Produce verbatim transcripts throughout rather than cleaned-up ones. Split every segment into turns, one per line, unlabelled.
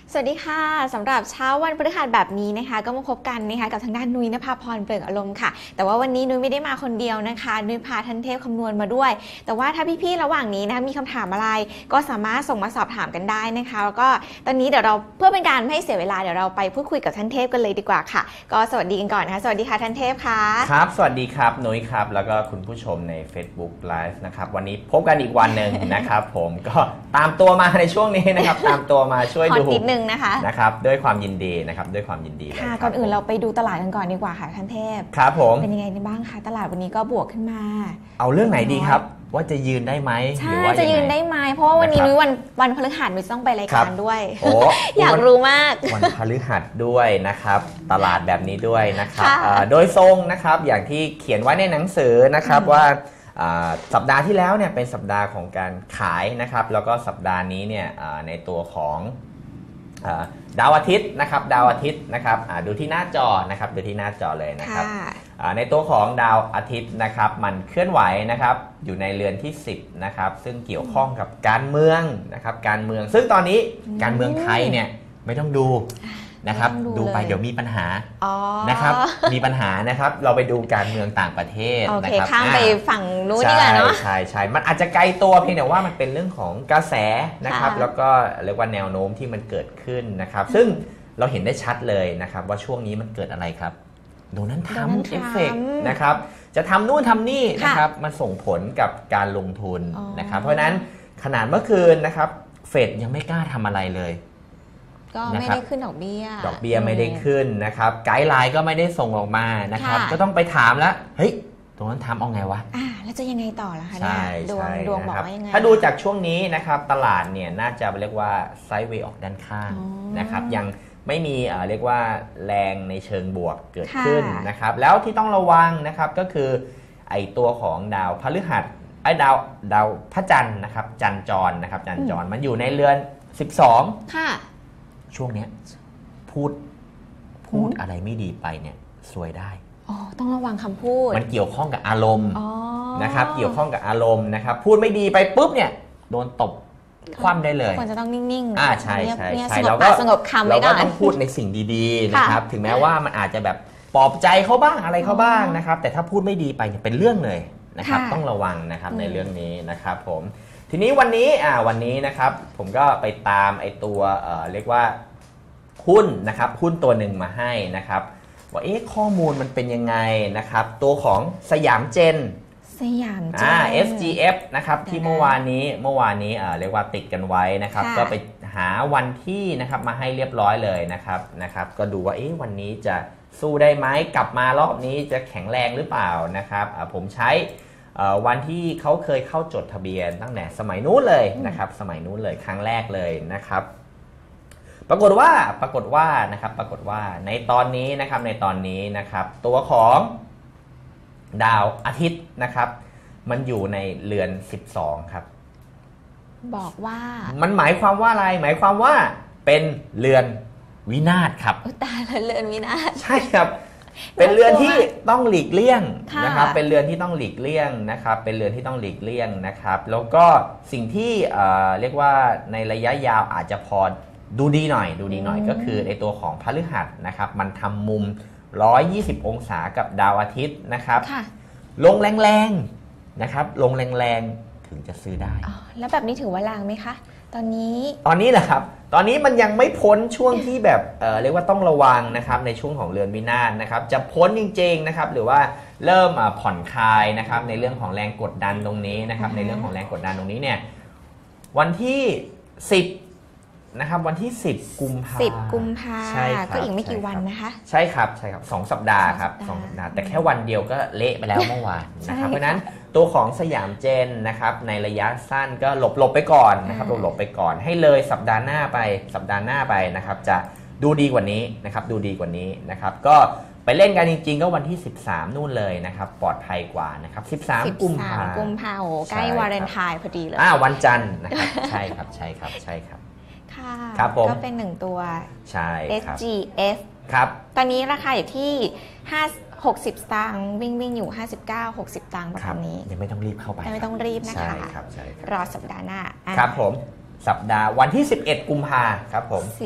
สวัสดีค่ะสำหรับเช้าวันพฤหัสแบบนี้นะคะก็มาพบกันนะคะกับทางด้านนุ้ยนภาพรเปลืองอารมณ์ค่ะแต่ว่าวันนี้นุ้ยไม่ได้มาคนเดียวนะคะนุ้ยพาท่านเทพคำนวณมาด้วยแต่ว่าถ้าพี่ๆระหว่างนี้นะคะมีคำถามอะไรก็สามารถส่งมาสอบถามกันได้นะคะแล้วก็ตอนนี้เดี๋ยวเราเพื่อเป็นการไม่ให้เสียเวลาเดี๋ยวเราไปพูดคุยกับท่านเทพกันเลยดีกว่าค่ะก็สวัสดีกันก่อนนะคะสวัสดีค่ะท่านเทพค่ะ
ครับสวัสดีครับนุ้ยครับแล้วก็คุณผู้ชมใน Facebook Live นะครับวันนี้พบกันอีกวันหนึ่ง นะครับผมก็ตามตัวมาในช่วงนี้นะครับตามตัวมาช่วยดู
นิดนึงนะคะ
นะครับด้วยความยินดีนะครับด้วยความยินดี
ค่ะก่อนอื่นเราไปดูตลาดกันก่อนดีกว่าค่ะท่านเทพ
ครับผม
เป็นยังไงบ้างคะตลาดวันนี้ก็บวกขึ้นมา
เอาเรื่องไหนดีครับว่าจะยืนได้ไหม
ใช่จะยืนได้ไหมเพราะว่าวันนี้นุ้ยวันวันพฤหัสนุ้ยต้องไปรายการด้วย
โอ้
อยากรู้มาก
วันพฤหัสด้วยนะครับตลาดแบบนี้ด้วยนะครับโดยทรงนะครับอย่างที่เขียนไว้ในหนังสือนะครับว่าสัปดาห์ที่แล้วเนี่ยเป็นสัปดาห์ของการขายนะครับแล้วก็สัปดาห์นี้เนี่ยในตัวของดาวอาทิตย์นะครับดาวอาทิตย์นะครับดูที่หน้าจอนะครับดูที่หน้าจอเลยนะครับในตัวของดาวอาทิตย์นะครับมันเคลื่อนไหวนะครับอยู่ในเรือนที่สิบนะครับซึ่งเกี่ยวข้องกับการเมืองนะครับการเมืองซึ่งตอนนี้การเมืองไทยเนี่ยไม่ต้องดูนะครับดูไปเดี๋ยวมีปัญหานะครับมีปัญหานะครับเราไปดูการเมืองต่างประเทศ
นะครับข้ามไปฝั่งนู้นดีกว่าเนาะ
ใช่ใช่มันอาจจะไกลตัวเพียงแต่ว่ามันเป็นเรื่องของกระแสนะครับแล้วก็เรียกว่าแนวโน้มที่มันเกิดขึ้นนะครับซึ่งเราเห็นได้ชัดเลยนะครับว่าช่วงนี้มันเกิดอะไรครับโดนัลด์ทรัมป์เอฟเฟกต์นะครับจะทำนู่นทำนี่นะครับมันส่งผลกับการลงทุนนะครับเพราะฉะนั้นขนาดเมื่อคืนนะครับเฟดยังไม่กล้าทำอะไรเลย
ก็ไม่ได้ขึ้นดอกเบี้ย
ดอกเบี้ยไม่ได้ขึ้นนะครับไกด์ไลน์ก็ไม่ได้ส่งออกมานะครับก็ต้องไปถามแล้วเฮ้ยตรงนั้นทำเอาไงวะ
อ่าแล้วจะยังไงต่อล่ะคะเนี่ยดวงดวงบอกว่ายังไง
ถ้าดูจากช่วงนี้นะครับตลาดเนี่ยน่าจะเรียกว่าไซด์เวย์ออกด้านข้างนะครับยังไม่มีเรียกว่าแรงในเชิงบวกเกิดขึ้นนะครับแล้วที่ต้องระวังนะครับก็คือไอตัวของดาวพฤหัสไอดาวดาวพระจันทร์นะครับจันทร์จรนะครับจันทร์จรมันอยู่ในเรือนสิบสอง
ค่ะ
ช่วงนี้พูดพูดอะไรไม่ดีไปเนี่ยซวยได้
อ๋อต้องระวังคำพูด
มันเกี่ยวข้องกับอารมณ์นะครับเกี่ยวข้องกับอารมณ์นะครับพูดไม่ดีไปปุ๊บเนี่ยโดนตบคว่ำได้เลย
ควรจะต้องนิ่งๆ
อ่าใช่ใช่ใช่
เราก็สงบคำไว้ก่อน
เราก็ต้องพูดในสิ่งดีๆนะครับถึงแม้ว่ามันอาจจะแบบปลอบใจเขาบ้างอะไรเขาบ้างนะครับแต่ถ้าพูดไม่ดีไปเนี่ยเป็นเรื่องเลยนะครับต้องระวังนะครับในเรื่องนี้นะครับผมทีนี้วันนี้อ่าวันนี้นะครับผมก็ไปตามไอ้ตัวเอ่อเรียกว่าหุ้นนะครับหุ้นตัวหนึ่งมาให้นะครับว่าเอ๊ะข้อมูลมันเป็นยังไงนะครับตัวของสยามเจน
สยามเจน
อ่า เอส จี เอฟ นะครับที่เมื่อวานนี้เมื่อวานนี้เอ่อเรียกว่าติดกันไว้นะครับก็ไปหาวันที่นะครับมาให้เรียบร้อยเลยนะครับนะครับก็ดูว่าเอ๊ะวันนี้จะสู้ได้ไหมกลับมารอบนี้จะแข็งแรงหรือเปล่านะครับอ่าผมใช้วันที่เขาเคยเข้าจดทะเบียนตั้งแต่สมัยนู้นเลยนะครับสมัยนู้นเลยครั้งแรกเลยนะครับปรากฏว่าปรากฏว่านะครับปรากฏว่าในตอนนี้นะครับในตอนนี้นะครับตัวของดาวอาทิตย์นะครับมันอยู่ในเรือนสิบสองครับ
บอกว่า
มันหมายความว่าอะไรหมายความว่าเป็นเรือนวินาศครับ
ตายแล้วเรือนวินาศ
ใช่ครับเป็นเรือนที่ต้องหลีกเลี่ยงนะครับเป็นเรือนที่ต้องหลีกเลี่ยงนะครับเป็นเรือนที่ต้องหลีกเลี่ยงนะครับแล้วก็สิ่งที่เรียกว่าในระยะยาวอาจจะพอดูดีหน่อยดูดีหน่อยก็คือในตัวของพฤหัสนะครับมันทำมุมหนึ่งร้อยยี่สิบองศากับดาวอาทิตย์นะครับลงแรงๆนะครับลงแรงๆถึงจะซื้อได้
แล้วแบบนี้ถือว่าแรงไหมคะตอนนี้
ตอนนี้แหละครับตอนนี้มันยังไม่พ้นช่วงที่แบบ เอ่อ เรียกว่าต้องระวังนะครับในช่วงของเรือนวินาศนะครับจะพ้นจริงๆนะครับหรือว่าเริ่มผ่อนคลายนะครับในเรื่องของแรงกดดันตรงนี้นะครับในเรื่องของแรงกดดันตรงนี้เนี่ยวันที่สิบนะครับวันที่สิบกุมภาพันธ์
สิบกุมภาพันธ์ก็อีกไม่กี่วันนะคะ
ใช่ครับใช่ครับสองสัปดาห์ครับสองสัปดาห์แต่แค่วันเดียวก็เละไปแล้วเมื่อวานนะครับเพราะนั้นตัวของสยามเจนนะครับในระยะสั้นก็หลบหลบไปก่อนนะครับหลบหลบไปก่อนให้เลยสัปดาห์หน้าไปสัปดาห์หน้าไปนะครับจะดูดีกว่านี้นะครับดูดีกว่านี้นะครับก็ไปเล่นกันจริงๆก็วันที่สิบสามนู่นเลยนะครับปลอดภัยกว่านะครับสิบสามกุมภาพันธ์
กุมภาพันธ์ใกล้วาเลนไทน์พอดีเลย
อ่าวันจันทร์นะครับใช่ครับใช่ครับใช่ครับ
ค่ะ
ก็
เป็นหนึ่งตัว
ใช่
เอส จี เอฟ
ครับ
ตอนนี้ราคาอยู่ที่ห้าหกสิบสตางค์วิ่งวิ่งอยู่ห้าสิบเก้า หกสิบตังค์ประมาณนี้
ยังไม่ต้องรีบเข้าไป
ไม่ต้องรีบนะคะ
ใช่ครับใช่
รอสัปดาห์หน้า
ครับผมสัปดาห์วันที่สิบเอ็ดกุมภาพันธ์ครับผม
สิบ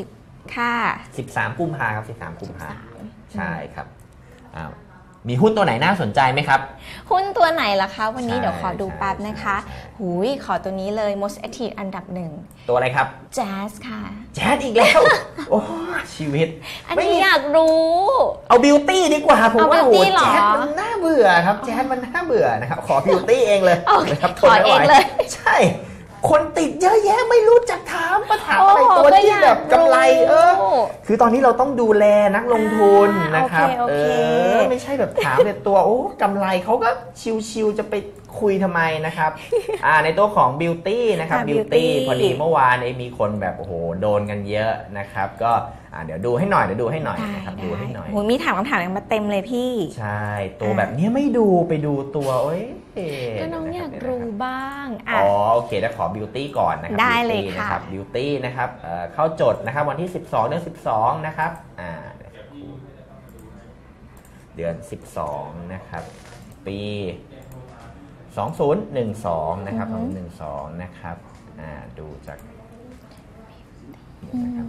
ค่ะ
สิบสามกุมภาครับสิบสามกุมภาใช่ครับมีหุ้นตัวไหนน่าสนใจไหมครับ
หุ้นตัวไหนล่ะคะวันนี้เดี๋ยวขอดูแป๊บ
ใช่
นะคะ
ใช่
หูยขอตัวนี้เลย most active อันดับหนึ่ง
ตัวอะไรครับ
Jazz ค่ะ
แจ๊ดอีกแล้ว โอ้ชีวิต
อันนี้อยากรู้
เอาบิวตี้ดีกว่าผมว่า
เอา
โอ้
beauty เหรอ
แจ๊ดมันน่าเบื่อครับแจ๊ดมันน่าเบื่อนะครับขอบิวตี้เองเลย
โอเค
นะครับ
ขอเองเลย
ใช่ คนติดเยอะแยะไม่รู้จักถามมาถามอะไรตัวที่แบบกำไรเออคือตอนนี้เราต้องดูแลนักลงทุนนะครับเออไม่ใช่แบบถามแต่ตัวโอ้กำไรเขาก็ชิวๆจะไปคุยทำไมนะครับอ่าในตัวของบิวตี้นะครับบิวตี้พอดีเมื่อวานมีคนแบบโอ้โหโดนกันเยอะนะครับก็อ่าเดี๋ยวดูให้หน่อยเดี๋ยวดูให้หน่อยนะครับดูให้หน่อย
โหมีถามคำถามมาเต็มเลยพี่
ใช่ตัวแบบนี้ไม่ดูไปดูตัวโอ้ย
ก็น้องอยากรู้บ้าง
อ๋อโอเคแล้วขอบิวตี้ก่อนนะครับ
ได้เลยค่ะ
บิวตี้นะครับเข้าจดนะครับวันที่สิบสองเดือนสิบสองนะครับอ่าเดือนสิบสองนะครับปีสองพันสิบสองนะครับสองพันสิบสองนะครับอ่าดูจากนะครับ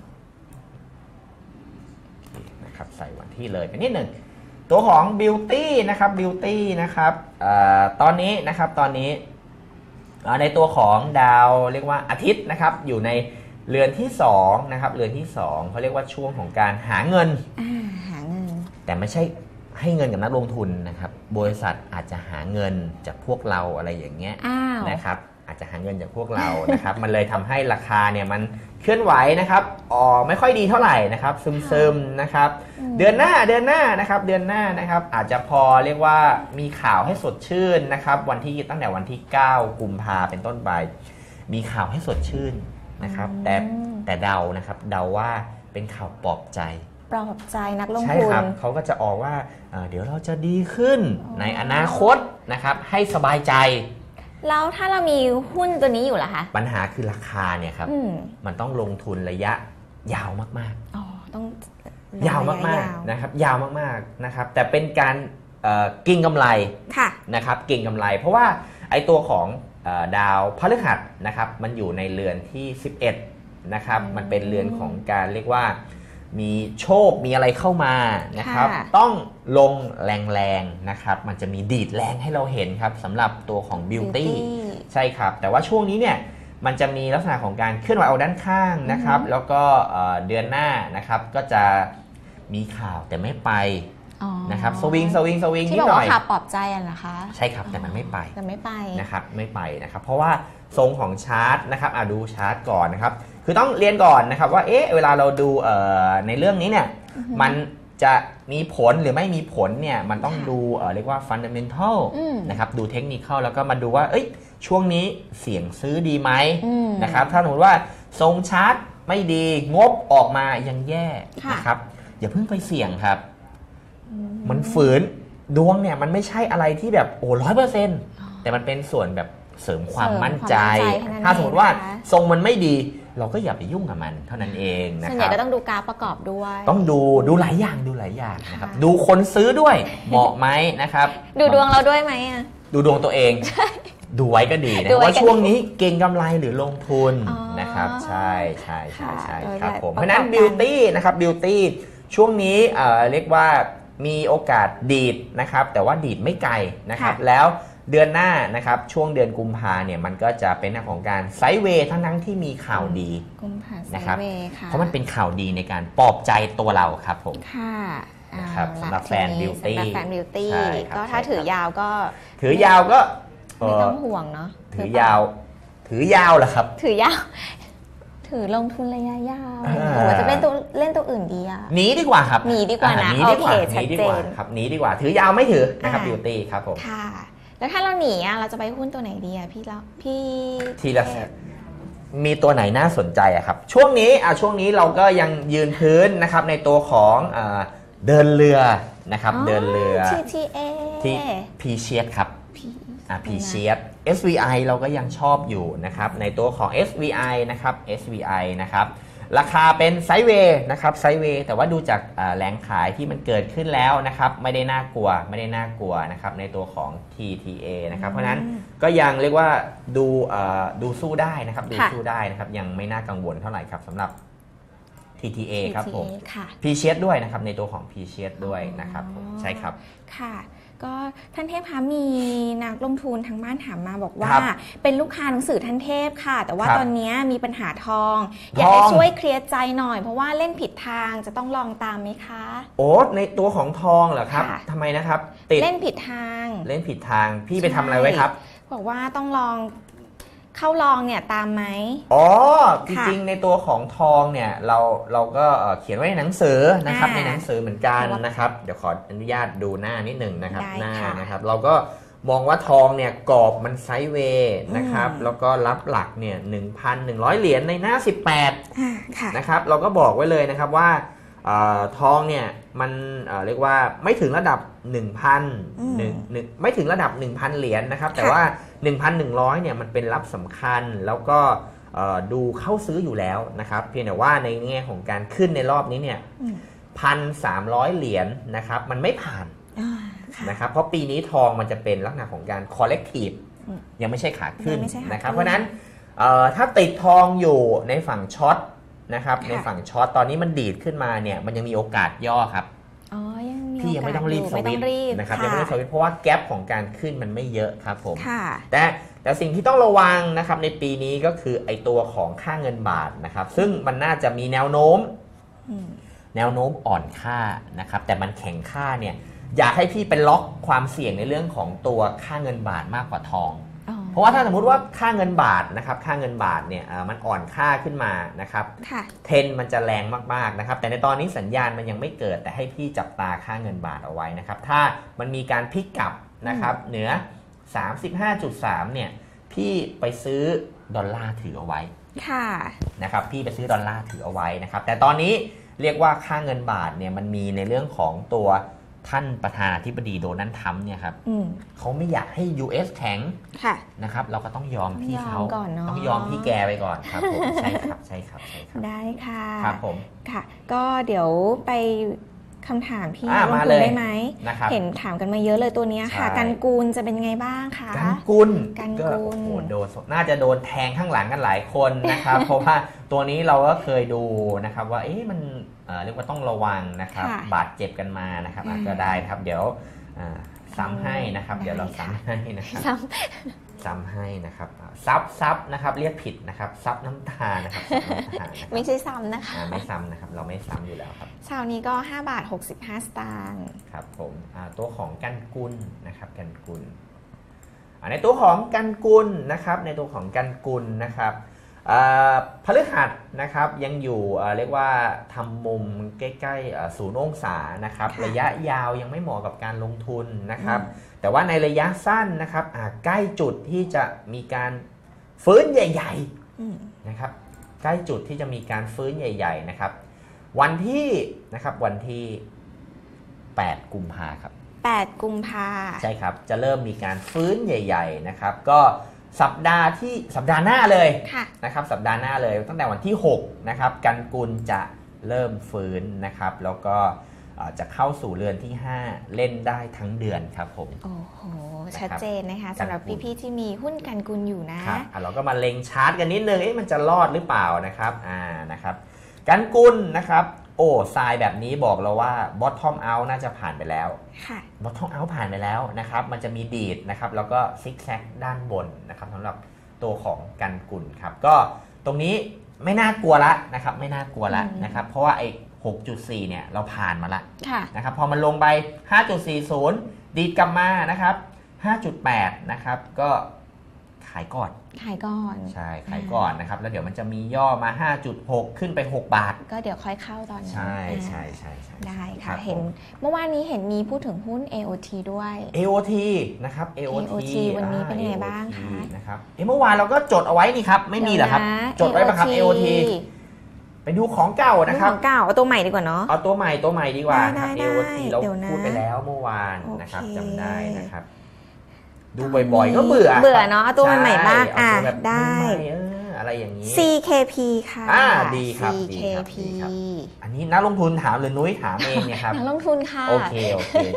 นะครับใส่วันที่เลยไปนิดหนึ่งตัวของ Beauty นะครับ Beauty นะครับอ่าตอนนี้นะครับตอนนี้ในตัวของดาวเรียกว่าอาทิตย์นะครับอยู่ในเรือนที่สองนะครับเรือนที่สองเขาเรียกว่าช่วงของการหาเงิน
หาเงิน
แต่ไม่ใช่ให้เงินกับนักลงทุนนะครับบริษัทอาจจะหาเงินจากพวกเราอะไรอย่างเงี้ยนะครับอาจจะหาเงินจากพวกเรานะครับมันเลยทำให้ราคาเนี่ยมันเคลื่อนไหวนะครับอ๋อไม่ค่อยดีเท่าไหร่นะครับซึมๆนะครับเดือนหน้าเดือนหน้านะครับเดือนหน้านะครับอาจจะพอเรียกว่ามีข่าวให้สดชื่นนะครับวันที่ตั้งแต่วันที่เก้ากุมภาเป็นต้นไปมีข่าวให้สดชื่นนะครับแต่แต่เดานะครับเดาว่าเป็นข่าวปลอบใจ
ปลอบใจนักลงทุน
ใช่ครับเขาก็จะออกว่าเดี๋ยวเราจะดีขึ้นในอนาคตนะครับให้สบายใจ
แล้วถ้าเรามีหุ้นตัวนี้อยู่ล่ะคะ
ปัญหาคือราคาเนี่ยครับมมันต้องลงทุนระยะยาวมาก
ๆอ๋อต้อง
ยาวมากๆนะครับยาวมากๆนะครับแต่เป็นการเก็งกำไรนะครับเก็งกำไรเพราะว่าไอ้ตัวของดาวพฤหัสนะครับมันอยู่ในเรือนที่สิบเอ็ดนะครับมันเป็นเรือนของการเรียกว่ามีโชคมีอะไรเข้ามานะครับต้องลงแรงๆนะครับมันจะมีดีดแรงให้เราเห็นครับสำหรับตัวของ Beauty ใช่ครับแต่ว่าช่วงนี้เนี่ยมันจะมีลักษณะของการเคลื่อนไหวเอาด้านข้างนะครับแล้วก็เดือนหน้านะครับก็จะมีข่าวแต่ไม่ไปนะครับสวิงสวิงสวิงนิดหน่อย
ที่บอกว่าข่าวปลอบใจอ่ะเหรอคะ
ใช่ครับแต่มันไม่ไป
แต่ไม่ไป
นะครับไม่ไปนะครับเพราะว่าทรงของชาร์ตนะครับอ่ะดูชาร์ตก่อนนะครับคือต้องเรียนก่อนนะครับว่าเอ๊ะเวลาเราดูในเรื่องนี้เนี่ยมันจะมีผลหรือไม่มีผลเนี่ยมันต้องดูเรียกว่า fundamental นะครับดูเทคนิคแล้วก็มาดูว่าเอ้ยช่วงนี้เสี่ยงซื้อดีไหมนะครับถ้าสมมติว่าทรงชาร์ตไม่ดีงบออกมายังแย่นะครับอย่าเพิ่งไปเสี่ยงครับมันฝืนดวงเนี่ยมันไม่ใช่อะไรที่แบบโอ้ร้อยเปอร์เซ็นต์แต่มันเป็นส่วนแบบเสริมความมั่นใจถ้าสมมติว่าทรงมันไม่ดีเราก็อย่าไปยุ่งกับมันเท่านั้นเองนะครับส่วนใหญ่
ก็ต้องดูกราฟประกอบด้วย
ต้องดูดูหลายอย่างดูหลายอย่างนะครับดูคนซื้อด้วยเหมาะไหมนะครับ
ดูดวงเราด้วยไหมอ่ะ
ดูดวงตัวเองดูไว้ก็ดีนะว่าช่วงนี้เก่งกำไรหรือลงทุนนะครับใช่ใช่ใช่ใช่ครับผมเพราะนั้นบิวตี้นะครับบิวตี้ช่วงนี้เรียกว่ามีโอกาสดีดนะครับแต่ว่าดีดไม่ไกลนะครับแล้วเดือนหน้านะครับช่วงเดือนกุมภาเนี่ยมันก็จะเป็นเรื่องของการไซด์เวย์ทั้งทั้งที่มีข่าวดีนะครับเพราะมันเป็นข่าวดีในการปลอบใจตัวเราครับผม
ค่ะ
นะครับสำหรับแฟนบิวตี้
สำหรับแฟนบิวตี้ก็ถ้าถือยาวก็
ถือยาวก็
ไม่ต้องห่วงเนาะ
ถือยาวถือยาวเหรอครับ
ถือยาวถือลงทุนระยะยาวหรือจะเป็นตัวเล่นตัวอื่นดีอ่ะ
หนีดีกว่าครับ
หนีดีกว่านะโอเคชัดเจน
ครับหนีดีกว่าถือยาวไม่ถือนะครับบิวตี้ครับผม
ค่ะแล้วถ้าเราหนีอ่ะเราจะไปหุ้นตัวไหนดีอ่ะพี่แล้วพี่
ทีละมีตัวไหนน่าสนใจอ่ะครับช่วงนี้อ่ะช่วงนี้เราก็ยังยืนพื้นนะครับในตัวของเดินเรือนะครับเดินเรือ
ที ที เอ
ที่ พี เชียส ครับอ่ะ พี เชียส เอส วี ไอ เราก็ยังชอบอยู่นะครับในตัวของ เอส วี ไอ นะครับ เอส วี ไอ นะครับราคาเป็นไซด์เวย์นะครับไซด์เวย์แต่ว่าดูจากแรงขายที่มันเกิดขึ้นแล้วนะครับไม่ได้น่ากลัวไม่ได้น่ากลัวนะครับในตัวของ ที ที เอ นะครับเพราะนั้นก็ยังเรียกว่าดูดูสู้ได้นะครับดูสู้ได้นะครับยังไม่น่ากังวลเท่าไหร่ครับสำหรับที ที เอ ครับผม
ที ที เอ ค่ะ
Precious ด้วยนะครับในตัวของ Precious ด้วยนะครับผมใช่ครับ
ค่ะก็ท่านเทพคะมีนักลงทุนทางบ้านถามมาบอกว่า
ครับ
เป็นลูกค้าหนังสือท่านเทพค่ะ แต่ว่า
ครับ
ตอนนี้มีปัญหาทอง
ทอง
อยากให้ช่วยเคลียร์ใจหน่อยเพราะว่าเล่นผิดทางจะต้องลองตามไหมคะ
โอ้ในตัวของทองเหรอครับ
ค่ะ
ทำไมนะครับติด
เล่นผิดทาง
เล่นผิดทางพี่ไปทำอะไรไว้ครับ
บอกว่าต้องลองเข้าลองเนี่ยตามไหม
อ๋อจ
ค่ะ
ริงๆในตัวของทองเนี่ยเราเราก็เอ่อเขียนไว้ในหนังสือนะครับ
อ่า
ในหนังสือเหมือนกัน
เพราะว่า
นะครับเดี๋ยวขออนุญาตดูหน้านิดหนึ่งนะครับ
ได้
หน้า
ค่ะ
นะครับเราก็มองว่าทองเนี่ยกรอบมันไซด์เวย์นะครับ
อืม
แล้วก็รับหลักเนี่ย หนึ่งพันหนึ่งร้อย เหรียญในหน้าสิบแปด
อ่าค่ะ
นะครับเราก็บอกไว้เลยนะครับว่าเอ่อทองเนี่ยมันเอ่อเรียกว่าไม่ถึงระดับ หนึ่งพัน
อืม
หนึ่งหนึ่งไม่ถึงระดับ หนึ่งพัน เหรียญนะครับแต่
ค่ะ
ว่า หนึ่งพันหนึ่งร้อย เนี่ยมันเป็นรับสำคัญแล้วก็เอ่อดูเข้าซื้ออยู่แล้วนะครับเพียงแต่ว่าในแง่ของการขึ้นในรอบนี้เนี่ย
อืม
พันสามร้อยเหรียญนะครับมันไม่ผ่าน
อ่าค่ะ
นะครับเพราะปีนี้ทองมันจะเป็นลักษณะของการ collective
อืม
ยังไม่ใช่ขาขึ้น
ยังไม่ใช่ขาขึ้น
นะครับเพราะฉะนั้นเอ่อถ้าติดทองอยู่ในฝั่งช็อตนะครับ
ค่ะ
ในฝั่งช็อตตอนนี้มันดีดขึ้นมาเนี่ยมันยังมีโอกาสย่อครับ
อ๋อยังมี
พี่ยังไม่ต้องรีบ
โกา
ส
สอยู่
วิตช์
ไม่ต้องรีบ
นะครับยังไม่ต้องสวิตช์เพราะว่าแกลบของการขึ้นมันไม่เยอะครับผม
ค่ะ
แต่แต่สิ่งที่ต้องระวังนะครับในปีนี้ก็คือไอตัวของค่าเงินบาทนะครับซึ่งมันน่าจะมีแนวโน้ม
อืม
แนวโน้มอ่อนค่านะครับแต่มันแข็งค่าเนี่ยอยากให้พี่เป็นล็อกความเสี่ยงในเรื่องของตัวค่าเงินบาทมากกว่าทอง
อ๋อ
เพราะว่าถ้าสมมุติว่าค่าเงินบาทนะครับค่าเงินบาทเนี่ยเอ่อมันอ่อนค่าขึ้นมานะครับ
ค่ะ
เทรนด์มันจะแรงมากๆนะครับแต่ในตอนนี้สัญญาณมันยังไม่เกิดแต่ให้พี่จับตาค่าเงินบาทเอาไว้นะครับถ้ามันมีการพลิกกลับนะครับเหนือ สามสิบห้าจุดสาม เนี่ยพี่ไปซื้อดอลลาร์ถือเอาไว้
ค่ะ
นะครับพี่ไปซื้อดอลลาร์ถือเอาไว้นะครับแต่ตอนนี้เรียกว่าค่าเงินบาทเนี่ยมันมีในเรื่องของตัวท่านประธานาธิบดีโดนัลด์ทรัมป์เนี่ยครับ
อืม
เขาไม่อยากให้ ยู เอส แข็ง
ค่ะ
นะครับเราก็ต้องยอมพี่เขา
ต้องยอมก่อนเนอะ
ต้องยอมพี่แกไปก่อนครับผมใช่ครับใช่ครับใช่ครับ
ได้ค่ะ
ครับผม
ค่ะ ก็เดี๋ยวไปคำถามพี่
อ่า
ลง
มา
ทุ
เล
น
ย
ได้ไหม
นะครับ
เห็นถามกันมาเยอะเลยตัวเนี้ยค่ะ
ใช่
กันกูลจะเป็นไงบ้างคะ
กันกุล
กันกุล
โอ้โหโดนน่าจะโดนแทงข้างหลังกันหลายคนนะครับ เพราะว่าตัวนี้เราก็เคยดูนะครับว่าเอ๊ะมันเอ่อเรียกว่าต้องระวังนะครับ
ค่ะ
บาดเจ็บกันมานะครับ
อืม
อาจจะได้นะครับเดี๋ยวอ่าซ้ำให้นะครับ
ได้
เดี๋ยวเรา
ค่ะ
ซ้ำให้นะครับ
ซ้
ซ้ำให้นะครับอ่าซับซับนะครับเรียกผิดนะครับซับน้ำตานะครับซับน้ำตานะค
ำ
รับ
ไม่ใช่ซ้ำนะคะ
อ่าไม่ซ้ำนะครับเราไม่ซ้ำอยู่แล้วครับ
เช้านี้ก็ห้าบาทหกสิบห้าสตางค์
ครับผมอ่าตัวของกันกุลนะครับกันกุลอ่าในตัวของกันกุลนะครับในตัวของกันกุลนะครับอ่าพฤหัสนะครับยังอยู่อ่าเรียกว่าทำมุมใกล้ๆอ่าศูนย์องศานะครับระยะยาวยังไม่เหมาะกับการลงทุนนะครับแต่ว่าในระยะสั้นนะครับอ่าใกล้จุดที่จะมีการฟื้นใหญ่
อืม
ๆนะครับใกล้จุดที่จะมีการฟื้นใหญ่ ๆนะครับวันที่นะครับวันที่แปดกุมภาครับ
แปดกุมภา
ใช่ครับจะเริ่มมีการฟื้นใหญ่ๆนะครับก็สัปดาห์ที่สัปดาห์หน้าเลย
ค่ะ
นะครับสัปดาห์หน้าเลยตั้งแต่วันที่หกนะครับกันกุลจะเริ่มฟื้นนะครับแล้วก็เอ่อจะเข้าสู่เรือนที่ห้าเล่นได้ทั้งเดือนครับผม
โอ้โห
นะครับ
ชัดเจนนะคะ
กันกุล
สำหรับพี่ๆที่มีหุ้นกันกุลอยู่นะ
ครับอ่ะเราก็มาเล็งชาร์ตกันนิดนึงเอ๊ะมันจะรอดหรือเปล่านะครับอ่านะครับกันกุลนะครับโอ้ทรายแบบนี้บอกเราว่า bottom out น่าจะผ่านไปแล้ว
ค่ะ
bottom out ผ่านไปแล้วนะครับมันจะมีดีดนะครับแล้วก็ซิกแซกด้านบนนะครับสำหรับตัวของกันกุลครับก็ตรงนี้ไม่น่ากลัวละนะครับไม่น่ากลัวละ
อืม
นะครับเพราะว่าไอ้ หกจุดสี่ เนี่ยเราผ่านมาละ
ค่ะ
นะครับพอมันลงไป ห้าจุดสี่ศูนย์ ดีดกลับมานะครับ ห้าจุดแปด นะครับก็ขายก่อน
ขายก่อน
ใช่ขายก่อนนะครับแล้วเดี๋ยวมันจะมีย่อมา ห้าจุดหก ขึ้นไปหกบาท
ก็เดี๋ยวค่อยเข้าตอนนั้น
ใช่
อ่า
ใช่ใช่ใช่
ได้
รั
ค่ะ
บ
เห็น
ผม
เมื่อวานนี้เห็นมีพูดถึงหุ้น เอ โอ ที ด้วย
เอ โอ ที นะครับ เอ โอ ที
เอ โอ ที วันนี้เป็นยังไงบ้างคะ
เอ โอ ที นะครับเอ๊ะเมื่อวานเราก็จดเอาไว้นี่ครับไม่มีเหรอครับ จดไว้ปะครับ เอ โอ ที ไปดูของเก่า
นะ
นะ
ค
ค
รั
รั
บบ เก่าเอาตัวใหม่ดีกว่าเนาะ
เอาตัวใหม่ตัวใหม่ดีกว่าครับ
ได้
เอ
ได้
โอ ที เรา
เดี๋ยวนะ
พูดไปแล้วเมื่อวาน
โอเค
นะครับจำได้นะครับ ดูบ่อยๆก็เบื่อ
เบื่อเนาะเอาตัวใหม่ๆบ้าง
ใช่
อ่ะ
เอาตัวแบบ
ได้
ใหม่ๆเอออะไรอย่างนี้
ซี เค พี ค่ะ
อ่าดีครับ
ซี
ดี
เค
ครับ
พี
ดีครับ อันนี้นักลงทุนถามหรือนุ้ยถามเองเนี่ยครับ
นักลงทุนค่ะ
โอเคโอเค คือ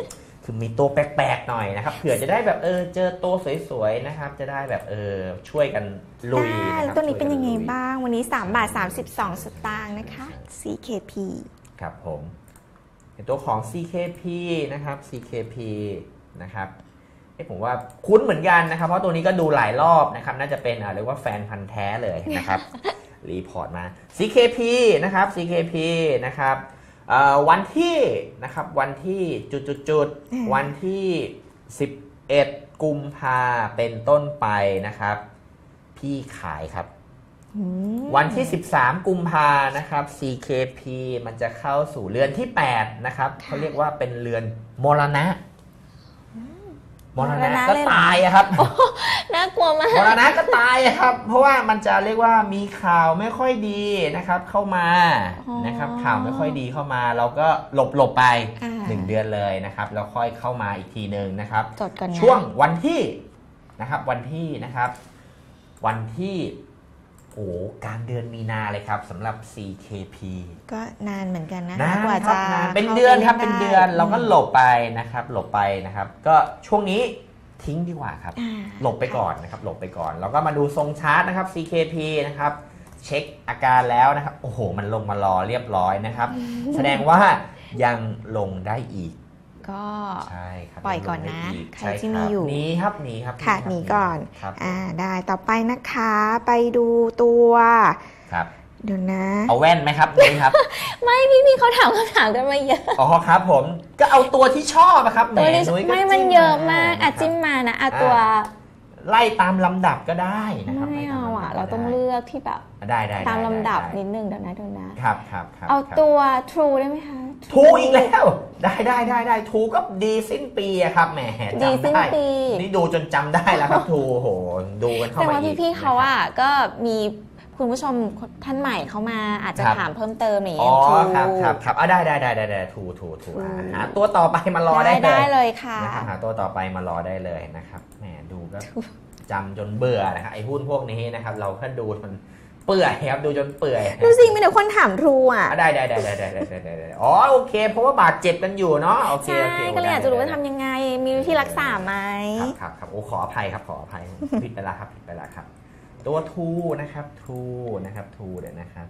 คือมีตัวแปลกๆหน่อยนะครับเผื่อจะได้แบบเออเจอตัวสวยๆนะครับจะได้แบบเออช่วยกันลุยนะครับ
ตัวนี้เป็นยังไงบ้างวันนี้สามบาทสามสิบสองสตางค์นะคะ ซี เค พี
ครับผมตัวของ ซี เค พี นะครับ ซี เค พี นะครับผมว่าคุ้นเหมือนกันนะครับเพราะตัวนี้ก็ดูหลายรอบนะครับน่าจะเป็นเรียกว่าแฟนพันธ์แท้เลยนะครับ รีพอร์ตมา ซี เค พี นะครับ ซี เค พี นะครับวันที่นะครับวันที่จุดๆๆวันที่สิบเอ็ดกุมภาเป็นต้นไปนะครับพี่ขายครับวันที่สิบสามกุมภานะครับ ซี เค พี มันจะเข้าสู่เรือนที่แปดนะครับเขาเรียกว่าเป็นเรือนมรณะมรณะก็ตายอะครับ
น่ากลัวมาก
มรณะก็ตายอะครับเพราะว่ามันจะเรียกว่ามีข่าวไม่ค่อยดีนะครับเข้ามานะครับข่าวไม่ค่อยดีเข้ามาเราก็หลบหลบไปหนึ่งเดือนเลยนะครับแล้วค่อยเข้ามาอีกทีนึงนะครับช่วงวันที่นะครับวันที่นะครับวันที่โอ้กลางเดือนมีนาเลยครับสำหรับ ซี เค พี
ก็นานเหมือนกันนะ
กว่าจะเป็นเดือนครับเป็นเดือนเราก็หลบไปนะครับหลบไปนะครับก็ช่วงนี้ทิ้งดีกว่าครับหลบไปก่อนนะครับหลบไปก่อนเราก็มาดูทรงชาร์ตนะครับ ซี เค พี นะครับเช็คอาการแล้วนะครับโอ้โหมันลงมารอเรียบร้อยนะครับแสดงว่ายังลงได้อีก
ก็
ใช่ครับ
ปล่อยก่อนนะใครที่มีอยู่
นี้ครับนี้ครับ
ค่ะนี้ก่อนอ่าได้ต่อไปนะคะไปดูตัว
ครับ
เดี๋ยวนะ
เอาแว่นไหมครับนี่ครับ
ไม่พี่พี่เขาถามคำถามกันมาเยอะ
อ๋อครับผมก็เอาตัวที่ชอบครับแหม
นุ้ยไม่มันเยอะมากอ่ะจิ้มมานะอ่ะตัว
ไล่ตามลำดับก็ได้นะครับ
ไม่เอาอ่ะเราต้องเลือกที่แบบ
ได้ได้
ตามลำดับนิดนึงเดี๋ยวนะเดี๋ยว
นะครับครับ
เอาตัว True ได้ไหมคะ
True อีกแล้วได้ได้ได้ได้ True ก็ดีสิ้นปีครับแหม
ดีสิ้นปี
นี่ดูจนจำได้แล้วครับ True โหดูกันเข้ามาอีกแต่
ว่าพี่ๆเขาอ่ะก็มีคุณผู้ชมท่านใหม่เข้ามาอาจจะถามเพิ่มเติมอย่างเงี้ย
อ๋อครับครับครับอ่ะได้ได้ได้ได้ได้ถูถูถูหาตัวต่อไปมารอได้เลย
ได้เลยค่ะ
นะครับหาตัวต่อไปมารอได้เลยนะครับแหมดูก็จำจนเบื่อนะครับไอ้หุ้นพวกนี้นะครับเราแค่ดูมันเปื่อยครับดูจนเปื่อย
ดูสิมีแต่คนถามทรูอ่ะ
ได้ได้ได้ได้ได้ได้ได้อ๋อโอเคเพราะว่าบาดเจ็บกันอยู่เนาะโอเคโอเค
ก็เลยอยากจะรู้ว่าทำยังไงมีวิธีรักษาไหม
ครับครับครับโอ้ขออภัยครับขออภัยผิดไปแล้วครับผิดไปแล้วครับตัวทูนะครับทูนะครับทูเดี๋ยวนะครับ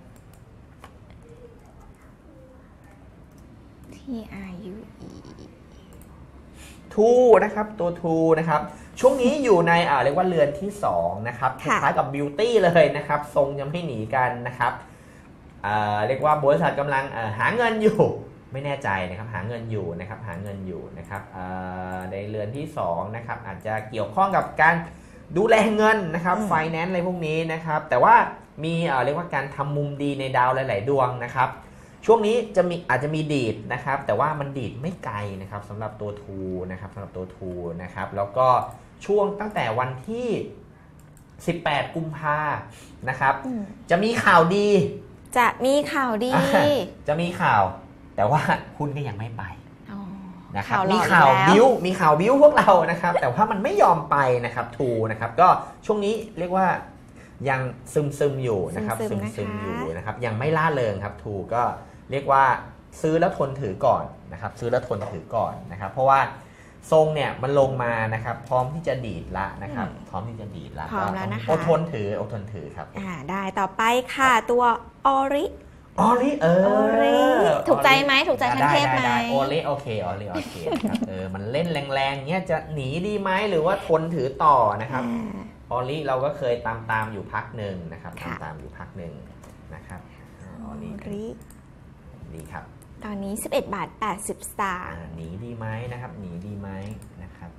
T R U E
ทูนะครับตัวทูนะครับช่วงนี้อยู่ในอ่าเรียกว่าเรือนที่สองนะครับคล้ายกับบิวตี้เลยนะครับทรงยังไม่หนีกันนะครับอ่าเรียกว่าบริษัทกำลังหาเงินอยู่ไม่แน่ใจนะครับหาเงินอยู่นะครับหาเงินอยู่นะครับในเรือนที่สองนะครับอาจจะเกี่ยวข้องกับการดูแลเงินนะครับไฟแนนซ์อะไรพวกนี้นะครับแต่ว่ามีเรียกว่าการทำมุมดีในดาวหลายๆดวงนะครับช่วงนี้จะมีอาจจะมีดีดนะครับแต่ว่ามันดีดไม่ไกลนะครับสำหรับตัวทูนะครับสำหรับตัวทูนะครับแล้วก็ช่วงตั้งแต่วันที่สิบแปดกุมภานะครับจะมีข่าวดี
จะมีข่าวดี
จะมีข่าวแต่ว่าหุ้นก็ยังไม่ไปนะครับมีข่าวบิ้วมีข่าวบิ้วพวกเรานะครับแต่ว่ามันไม่ยอมไปนะครับทูนะครับก็ช่วงนี้เรียกว่ายังซึมซึมอยู่นะครับซึมซึมอยู่นะครับยังไม่ล่าเริงครับทูก็เรียกว่าซื้อแล้วทนถือก่อนนะครับซื้อแล้วทนถือก่อนนะครับเพราะว่าทรงเนี่ยมันลงมานะครับพร้อมที่จะดีดละนะครับพร้อมที่จะดีดละ
พร้อมแล้วนะคะ
อดทนถืออดทนถือครับ
อ่าได้ต่อไปค่ะตัวออริ
ออริเออ
ถูกใจไหมถูกใจทันเทพไหม
ออริโอเคออริโอเคครับเออมันเล่นแรงๆเนี้ยจะหนีดีไหมหรือว่าทนถือต่อนะครับออริเราก็เคยตามตามอยู่พักหนึ่งนะครับตามตามอยู่พักหนึ่งนะครับ
ออริ
ดีครับ
ตอนนี้สิบเอ็ดบาทแปดสิบสตางค์
หนีดีไหมนะครับหนีดีไหมนะครับ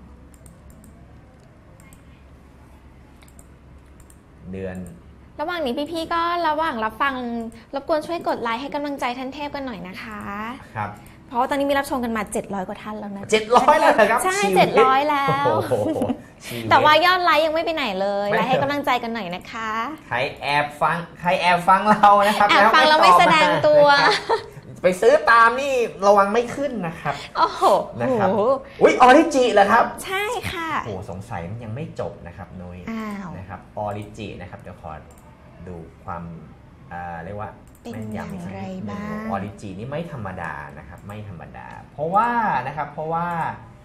เดือน
ระหว่างนี้พี่ๆก็ระหว่างรับฟังรบกวนช่วยกดไลค์ให้กำลังใจท่านเทพกันหน่อยนะคะ
ครับ
เพราะว่าตอนนี้มีรับชมกันมาเจ็ดร้อยกว่าท่านแล้วนะ
เจ็ดร้อยแล้วครับ
ใช่เจ็ดร้อยแล้วแต่ว่ายอดไลค์ยังไม่ไปไหนเลยไลค์ให้กำลังใจกันหน่อยนะคะ
ใครแอบฟังใครแอบฟังเรานะครับ
แอบฟังเราไม่แสดงตัว
ไปซื้อตามนี่ระวังไม่ขึ้นนะครับ
โอ้โห
นะครับอุ้ยออริจิเหรอครับ
ใช่ค่ะ
โอ้สงสัยมันยังไม่จบนะครับนุ้ยนะครับออริจินะครับเดี๋ยวขอดูความเรียกว่า
เป็นอย่างไรบ้าง
ออริจินี่ไม่ธรรมดานะครับไม่ธรรมดาเพราะว่านะครับเพราะว่า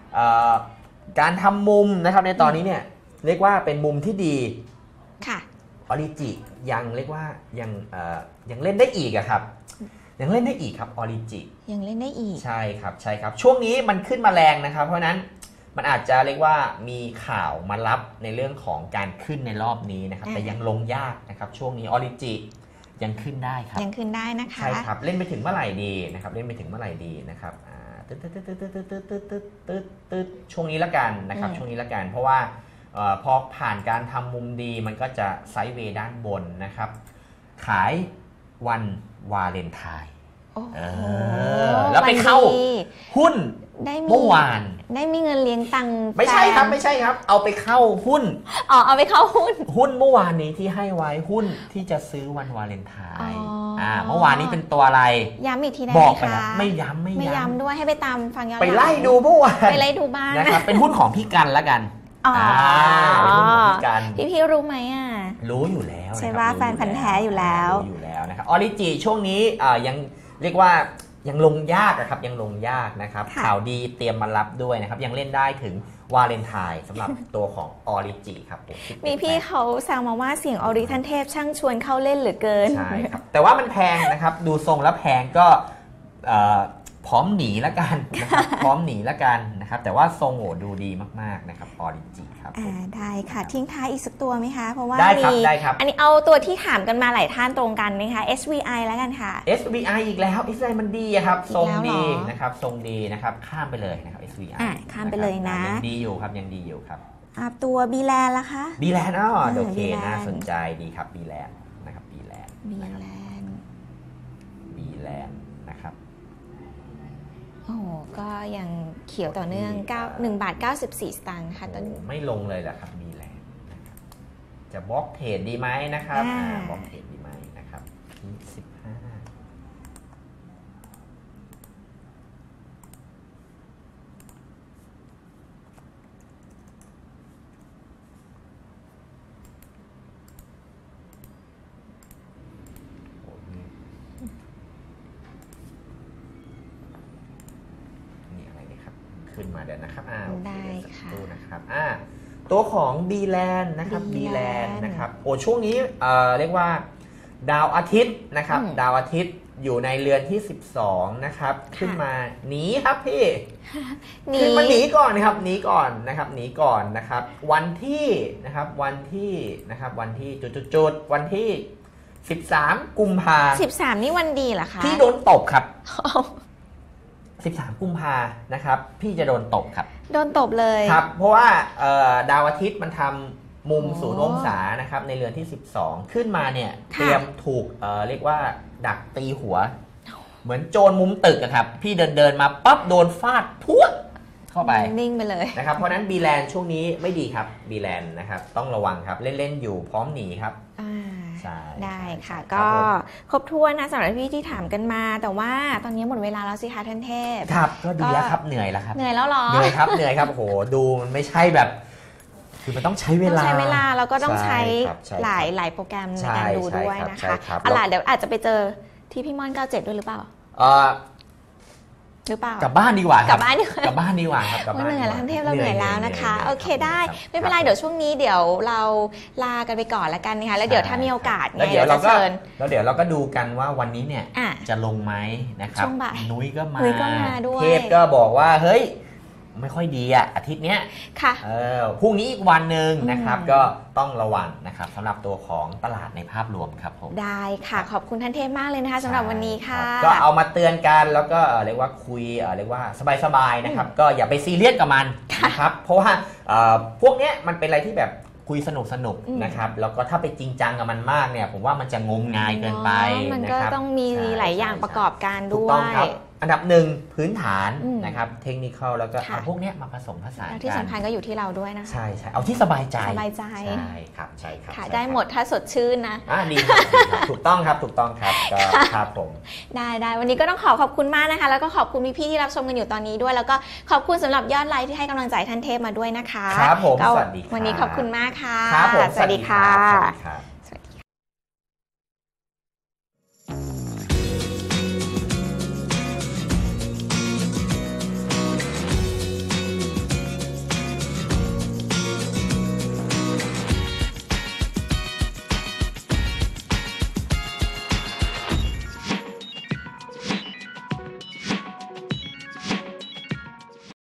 การทำมุมนะครับในตอนนี้เนี่ยเรียกว่าเป็นมุมที่ดี
ค่ะ
ออริจิยังเรียกว่ายังยังเล่นได้อีกครับยังเล่นได้อีกครับออริจิ
ยังเล่นได้อีก
ใช่ครับใช่ครับช่วงนี้มันขึ้นมาแรงนะครับเพราะนั้นมันอาจจะเรียกว่ามีข่าวมารับในเรื่องของการขึ้นในรอบนี้นะครับแต่ยังลงยากนะครับช่วงนี้ออริจิยังขึ้นได้ครับ
ยังขึ้นได้นะคะ
ใช่ครับเล่นไปถึงเมื่อไหร่ดีนะครับเล่นไปถึงเมื่อไหร่ดีนะครับตึ๊ดตึ๊ดตึ๊ดตึ๊ดตึ๊ดตึ๊ดตึ๊ดตึ๊ดตึ๊ดตึ๊ดช่วงนี้ละกันนะครับช่วงนี้ละกันเพราะว่าพอผ่านการทำมุมดีมันก็จะไซด์เวย์ด้านบนนะครับขายวันวาเลนไทน์แล้วไปเข้าหุ้นเมื่อวาน
ได้มีเงินเลี้ยงตังค์
ไม่ใช่ครับไม่ใช่ครับเอาไปเข้าหุ้น
อ๋อเอาไปเข้าหุ้น
หุ้นเมื่อวานนี้ที่ให้ไว้หุ้นที่จะซื้อวันวาเลนไทน์อ่าเมื่อวานนี้เป็นตัวอะไร
ย้ำอีกทีได้
ไหม
คะ
ไม่ย้ำไม่ย้ำ
ไม่ย้ำด้วยให้ไปตามฟังย้อน
ไปไล่ดูเมื่อวาน
ไปไล่ดูบ้าง
นะครับเป็นหุ้นของพี่กันละกัน
อ๋อ
เป็นหุ้นของพี่กัน
พี่พี่รู้ไหมอ่ะ
รู้อยู่แล้ว
ใช่ว่าแฟนพันธุ์แท้อยู่แล้ว
รู้อยู่แล้วนะครับออริจิช่วงนี้ยังเรียกว่ายังลงยากนะครับยังลงยากนะครับข่าวดีเตรียมมารับด้วยนะครับยังเล่นได้ถึงวาเลนไทน์สำหรับตัวของออริจิครับ
มีพี่เขาแซวมาว่าเสียงออริทันเทพช่างชวนเข้าเล่นเหลือเกิน
ใช่ครับแต่ว่ามันแพงนะครับดูทรงแล้วแพงก็พร้อมหนีละกันนะครับพร้อมหนีละกันนะครับแต่ว่าทรงโอ้ดูดีมากๆนะครับออริจิครับ
ได้ค่ะทิ้งท้ายอีกสักตัวไหมคะเพราะว่า
ได้ครับได้ครับ
อันนี้เอาตัวที่ถามกันมาหลายท่านตรงกันนะคะ เอส วี ไอ แล้วกันค่ะ
เอส วี ไอ อีกแล้ว เอส วี ไอ มันดีครับทรงดีนะครับทรงดีนะครับข้ามไปเลยนะครับ เอส วี ไอ
อ่าข้ามไปเลยนะ
ยังดีอยู่ครับยังดีอยู่ครับ
อ่าตัว บี แลนด์ ล่ะคะ
บี แลนด์ อ๋อโอเคน่าสนใจดีครับ บี แลนด์ นะครับ บี แลนด์
บี แลนด์
บี แลนด์ นะครับ
โอ้ก็ยังเขียวต่อเนื่องหนึ่งบาทเก้าสิบสี่สตางค์ค่ะตอนนี้
ไม่ลงเลยแหละครับบีแลนด์นะครับจะบล็อกเทรดดีไหมนะครับบล็อกเทรดดีไหมนะครับยี่สิบห้าขึ้นมาเดี๋ยวนะครับอ่า
ได้ค่ะ
ดูนะครับอ่าตัวของ บี แลนด์ นะครับ บี แลนด์ นะครับโอ้ช่วงนี้เอ่อเรียกว่าดาวอาทิตย์นะครับดาวอาทิตย์อยู่ในเรือนที่สิบสองนะครับขึ้นมาหนีครับพี่ขึ้นมาหนีก่อนนะครับหนีก่อนนะครับหนีก่อนนะครับวันที่นะครับวันที่นะครับวันที่จุดๆๆวันที่สิบสามกุมภาพันธ์
สิบสามนี่วันดีเหรอคะ
พี่โดนตบครับสิบสามกุมภานะครับพี่จะโดนตบครับ
โดนตบเลย
ครับเพราะว่าดาวอาทิตย์มันทำมุมศูนย์องศานะครับในเรือนที่สิบสองขึ้นมาเนี่ยเตรียมถูก เอ่อ เรียกว่าดักตีหัวเหมือนโจรมุมตึกครับพี่เดินเดินมาปั๊บโดนฟาดพุ่งเข้าไป
นิ่งไปเลย
นะครับเพราะนั้นบีแลนด์ช่วงนี้ไม่ดีครับบีแลนด์นะครับต้องระวังครับเล่นๆอยู่พร้อมหนีครับ
ได้ค่ะก็ครบถ้วนนะสำหรับพี่ที่ถามกันมาแต่ว่าตอนนี้หมดเวลาแล้วสิคะท่านเทพ
ครับก็ดีแล้วครับเหนื่อยแล้วครับ
เหนื่อยแล้วหรอ
เหนื่อยครับเหนื่อยครับโอ้โหดูมันไม่ใช่แบบคือมันต้องใช้เวลา
ใช้เวลาแล้วก็ต้องใช้หลายหลายโปรแกรมในการดูด้วยนะคะเอาล่ะเดี๋ยวอาจจะไปเจอที่พี่ม่อนเก้าสิบเจ็ดด้วยหรือเปล่าหรือเปล่าก
ลับบ้านดีกว่าก
ลับบ้านดีกว่
ากลับบ้านดีกว่าครับกลับบ้าน
เหนื่อยแล้วท่านเทพเราเหนื่อยแล้วนะคะโอเคได้ไม่เป็นไรเดี๋ยวช่วงนี้เดี๋ยวเราลากันไปก่อนละกันนะคะแล้วเดี๋ยวถ้ามีโอกาส
แล้วเดี๋ยวเราก็แล้วเดี๋ยวเราก็ดูกันว่าวันนี้เนี่ยจะลงไหมนะครับนุ้ยก็มาเทพก็บอกว่าเฮ้ยไม่ค่อยดีอ่ะอาทิตย์เนี้ย
ค่ะ
เออพรุ่งนี้อีกวันหนึ่งนะครับก็ต้องระวังนะครับสำหรับตัวของตลาดในภาพรวมครับผม
ได้ค่ะขอบคุณท่านเทพมากเลยนะคะสำหรับวันนี้ค่ะ
ก็เอามาเตือนกันแล้วก็เรียกว่าคุยเรียกว่าสบายๆนะครับก็อย่าไปซีเรียสกับมันนะครับเพราะว่าพวกเนี้ยมันเป็นอะไรที่แบบคุยสนุกสนุกนะครับแล้วก็ถ้าไปจริงจังกับมันมากเนี่ยผมว่ามันจะงมงายเกินไป
มันก็ต้องมีหลายอย่างประกอบกันด้วย
อันดับหนึ่งพื้นฐานนะครับเทคนิคแล้วก็เอาพวกนี้มาผสมผสานกัน
ที่สำคัญก็อยู่ที่เราด้วยนะคะ
ใช่ใช่เอาที่สบายใจ
สบายใจ
ใช่ครับใช่ครับ
ได้หมดถ้าสดชื่นนะ
อ่าดีถูกต้องครับถูกต้องครับก็ครับผม
ได้ได้วันนี้ก็ต้องขอขอบคุณมากนะคะแล้วก็ขอบคุณพี่ๆที่รับชมกันอยู่ตอนนี้ด้วยแล้วก็ขอบคุณสำหรับยอดไลค์ที่ให้กำลังใจท่านเทพมาด้วยนะคะ
ครับผมสวัสดีครับ
วันนี้ขอบคุณมากค่ะ
ครับผม
สวัสดีค่ะ